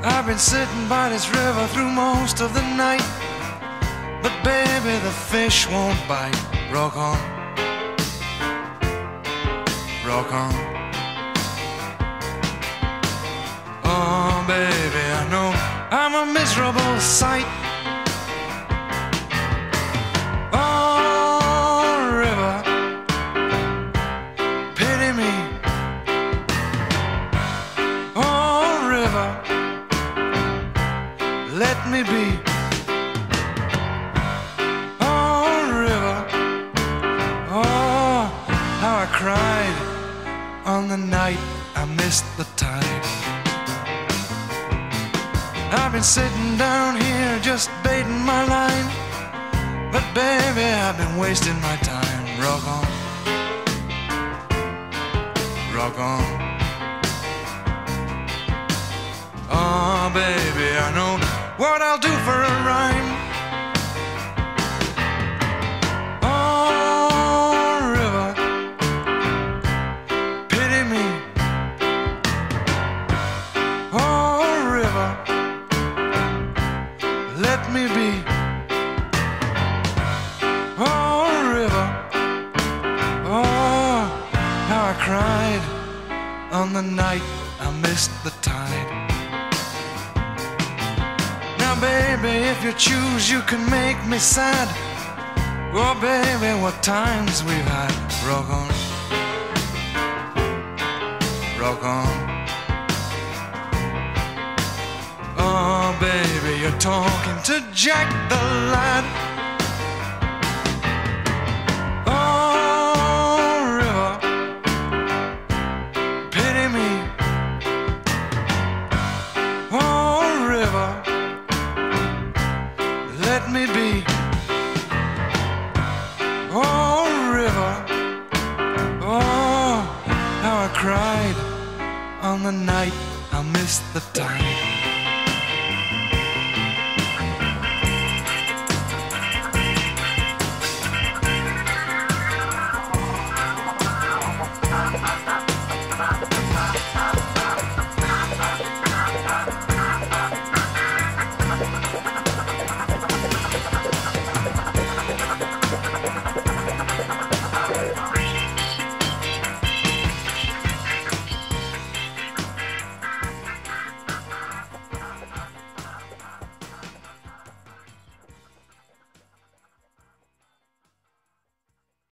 I've been sitting by this river through most of the night, but baby, the fish won't bite. Rock on, rock on. Oh baby, I know I'm a miserable sight. Oh river, pity me. Oh river, let me be. Oh river, oh how I cried on the night I missed the tide. I've been sitting down here just baiting my line, but baby, I've been wasting my time. Rock on, rock on. Oh baby, I know what I'll do for a rhyme. Oh river, pity me. Oh river, let me be. Oh river, oh how I cried on the night I missed the tide. Now baby, if you choose, you can make me sad. Oh baby, what times we've had. Rock on, rock on. Oh baby, you're talking to Jack the lad. Oh river, pity me. Oh river, let me be. Oh river, oh how I cried on the night I missed the tide.